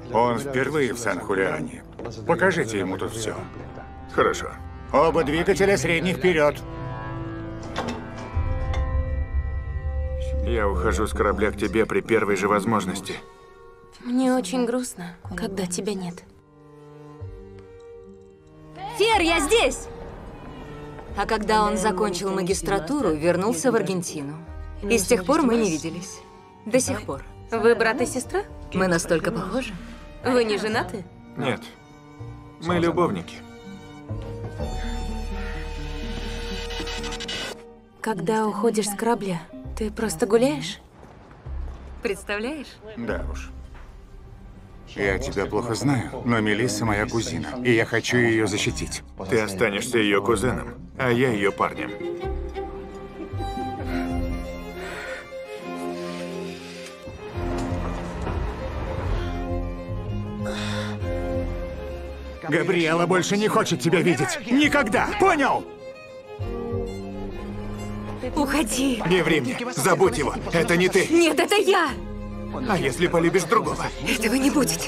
Он впервые в Сан-Хулиане. Покажите ему тут все. Хорошо. Оба двигателя средних вперед. Я ухожу с корабля к тебе при первой же возможности. Мне очень грустно, когда тебя нет. Фер, я здесь! А когда он закончил магистратуру, вернулся в Аргентину. И с тех пор мы не виделись. До сих пор. Вы брат и сестра? Мы настолько похожи. Вы не женаты? Нет. Мы любовники. Когда уходишь с корабля, ты просто гуляешь? Представляешь? Да уж. Я тебя плохо знаю, но Мелисса моя кузина, и я хочу ее защитить. Ты останешься ее кузеном, а я ее парнем. Габриэла больше не хочет тебя видеть. Никогда! Понял? Уходи. Не ври мне. Забудь его. Это не ты. Нет, это я! А если полюбишь другого? Этого не будет.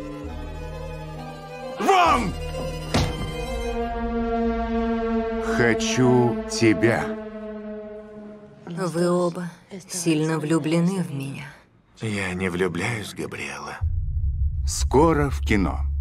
Вон! Хочу тебя. Вы оба сильно влюблены в меня. Я не влюбляюсь, Габриэла. Скоро в кино.